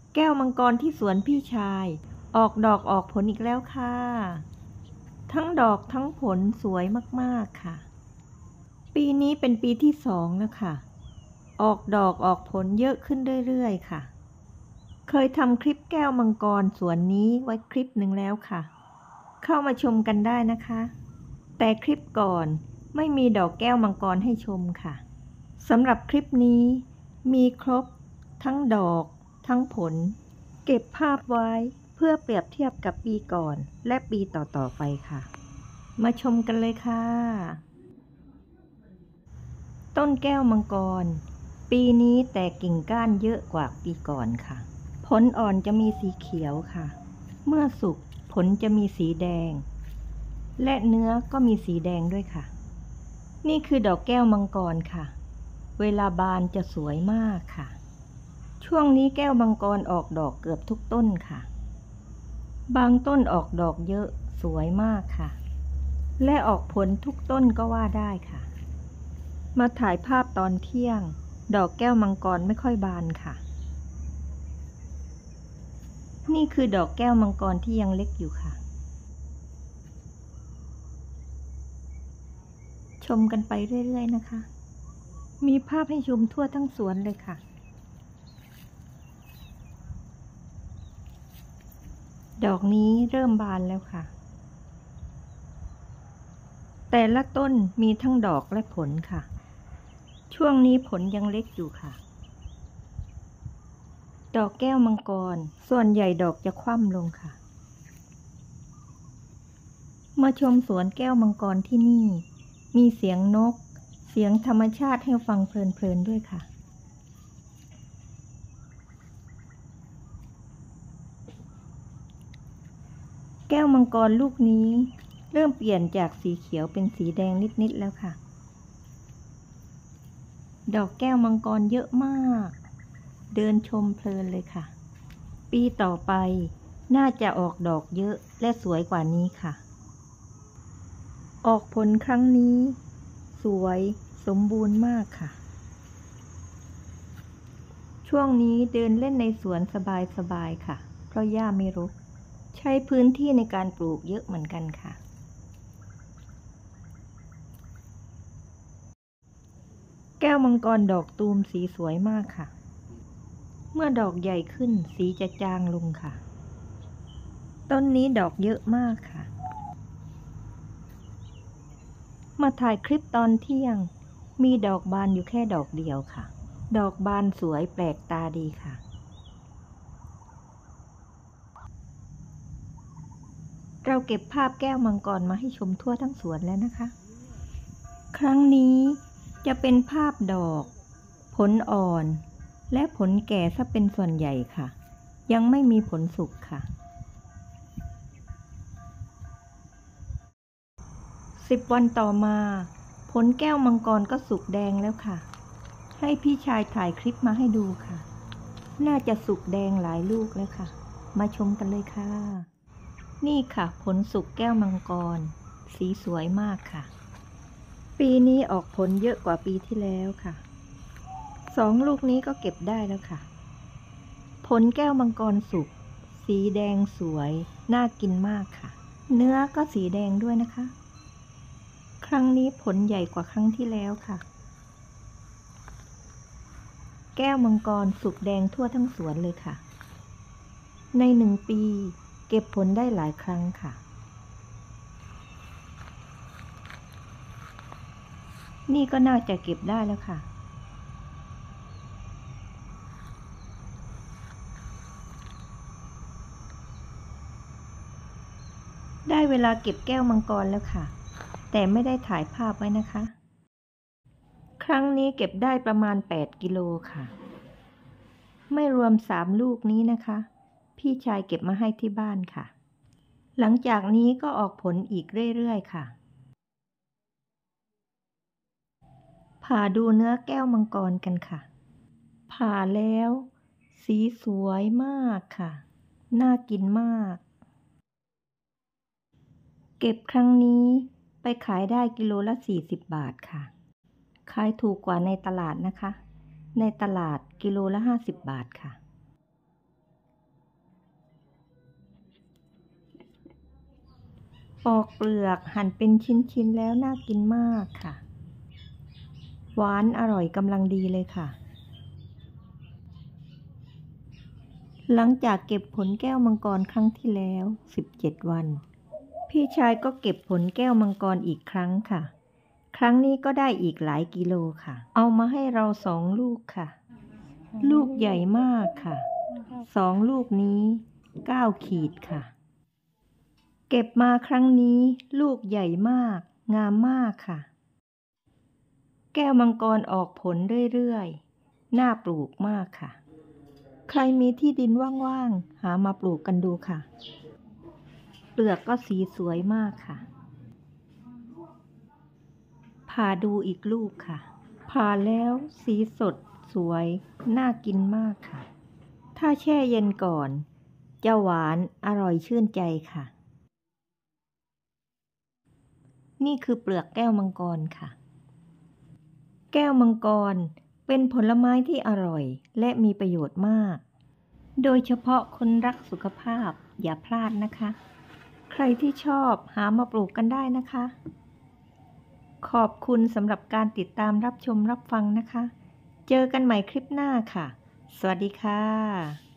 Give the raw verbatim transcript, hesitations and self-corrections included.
แก้วมังกรที่สวนพี่ชายออกดอกออกผลอีกแล้วค่ะทั้งดอกทั้งผลสวยมากๆค่ะปีนี้เป็นปีที่สองแล้วค่ะออกดอกออกผลเยอะขึ้นเรื่อยๆค่ะเคยทำคลิปแก้วมังกรสวนนี้ไว้คลิปหนึ่งแล้วค่ะเข้ามาชมกันได้นะคะแต่คลิปก่อนไม่มีดอกแก้วมังกรให้ชมค่ะสำหรับคลิปนี้มีครบทั้งดอกทั้งผลเก็บภาพไว้เพื่อเปรียบเทียบกับปีก่อนและปีต่อๆไปค่ะมาชมกันเลยค่ะต้นแก้วมังกรปีนี้แตกกิ่งก้านเยอะกว่าปีก่อนค่ะผลอ่อนจะมีสีเขียวค่ะเมื่อสุกผลจะมีสีแดงและเนื้อก็มีสีแดงด้วยค่ะนี่คือดอกแก้วมังกรค่ะเวลาบานจะสวยมากค่ะช่วงนี้แก้วมังกรออกดอกเกือบทุกต้นค่ะบางต้นออกดอกเยอะสวยมากค่ะและออกผลทุกต้นก็ว่าได้ค่ะมาถ่ายภาพตอนเที่ยงดอกแก้วมังกรไม่ค่อยบานค่ะนี่คือดอกแก้วมังกรที่ยังเล็กอยู่ค่ะชมกันไปเรื่อยๆนะคะมีภาพให้ชมทั่วทั้งสวนเลยค่ะดอกนี้เริ่มบานแล้วค่ะแต่ละต้นมีทั้งดอกและผลค่ะช่วงนี้ผลยังเล็กอยู่ค่ะดอกแก้วมังกรส่วนใหญ่ดอกจะคว่ำลงค่ะมาชมสวนแก้วมังกรที่นี่มีเสียงนกเสียงธรรมชาติให้ฟังเพลินๆด้วยค่ะแก้วมังกรลูกนี้เริ่มเปลี่ยนจากสีเขียวเป็นสีแดงนิดๆแล้วค่ะดอกแก้วมังกรเยอะมากเดินชมเพลินเลยค่ะปีต่อไปน่าจะออกดอกเยอะและสวยกว่านี้ค่ะออกผลครั้งนี้สวยสมบูรณ์มากค่ะช่วงนี้เดินเล่นในสวนสบายๆค่ะเพราะหญ้าไม่รกใช้พื้นที่ในการปลูกเยอะเหมือนกันค่ะแก้วมังกรดอกตูมสีสวยมากค่ะเมื่อดอกใหญ่ขึ้นสีจะจางลงค่ะต้นนี้ดอกเยอะมากค่ะมาถ่ายคลิปตอนเที่ยงมีดอกบานอยู่แค่ดอกเดียวค่ะดอกบานสวยแปลกตาดีค่ะเราเก็บภาพแก้วมังกรมาให้ชมทั่วทั้งสวนแล้วนะคะครั้งนี้จะเป็นภาพดอกผลอ่อนและผลแก่ซะเป็นส่วนใหญ่ค่ะยังไม่มีผลสุกค่ะสิบวันต่อมาผลแก้วมังกรก็สุกแดงแล้วค่ะให้พี่ชายถ่ายคลิปมาให้ดูค่ะน่าจะสุกแดงหลายลูกแล้วค่ะมาชมกันเลยค่ะนี่ค่ะผลสุกแก้วมังกรสีสวยมากค่ะปีนี้ออกผลเยอะกว่าปีที่แล้วค่ะสองลูกนี้ก็เก็บได้แล้วค่ะผลแก้วมังกรสุกสีแดงสวยน่ากินมากค่ะเนื้อก็สีแดงด้วยนะคะครั้งนี้ผลใหญ่กว่าครั้งที่แล้วค่ะแก้วมังกรสุกแดงทั่วทั้งสวนเลยค่ะในหนึ่งปีเก็บผลได้หลายครั้งค่ะนี่ก็น่าจะเก็บได้แล้วค่ะได้เวลาเก็บแก้วมังกรแล้วค่ะแต่ไม่ได้ถ่ายภาพไว้นะคะครั้งนี้เก็บได้ประมาณแปดกิโลค่ะไม่รวมสามลูกนี้นะคะพี่ชายเก็บมาให้ที่บ้านค่ะหลังจากนี้ก็ออกผลอีกเรื่อยๆค่ะผ่าดูเนื้อแก้วมังกรกันค่ะผ่าแล้วสีสวยมากค่ะน่ากินมากเก็บครั้งนี้ไปขายได้กิโลละสี่สิบบาทค่ะขายถูกกว่าในตลาดนะคะในตลาดกิโลละห้าสิบบาทค่ะปอกเปลือกหั่นเป็นชิ้นๆแล้วน่ากินมากค่ะหวานอร่อยกำลังดีเลยค่ะหลังจากเก็บผลแก้วมังกรครั้งที่แล้วสิบเจ็ดวันพี่ชายก็เก็บผลแก้วมังกรอีกครั้งค่ะครั้งนี้ก็ได้อีกหลายกิโลค่ะเอามาให้เราสองลูกค่ะลูกใหญ่มากค่ะสองลูกนี้เก้าขีดค่ะเก็บมาครั้งนี้ลูกใหญ่มากงามมากค่ะแก้วมังกรออกผลเรื่อยๆน่าปลูกมากค่ะใครมีที่ดินว่างๆหามาปลูกกันดูค่ะเปลือกก็สีสวยมากค่ะผ่าดูอีกลูกค่ะผ่าแล้วสีสดสวยน่ากินมากค่ะถ้าแช่เย็นก่อนจะหวานอร่อยชื่นใจค่ะนี่คือเปลือกแก้วมังกรค่ะแก้วมังกรเป็นผลไม้ที่อร่อยและมีประโยชน์มากโดยเฉพาะคนรักสุขภาพอย่าพลาดนะคะใครที่ชอบหามาปลูกกันได้นะคะขอบคุณสำหรับการติดตามรับชมรับฟังนะคะเจอกันใหม่คลิปหน้าค่ะสวัสดีค่ะ